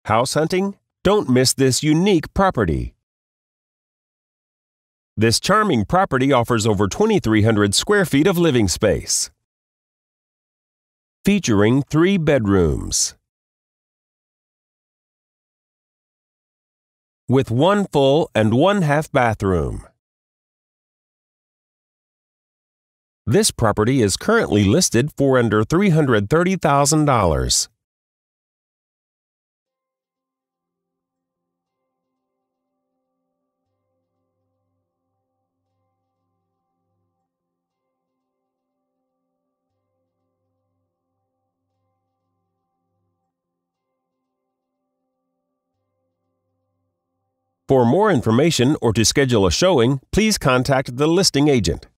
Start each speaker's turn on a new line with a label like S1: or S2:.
S1: House hunting? Don't miss this unique property. This charming property offers over 2,300 square feet of living space, featuring 3 bedrooms, with 1 full and 1 half bathroom. This property is currently listed for under $330,000. For more information or to schedule a showing, please contact the listing agent.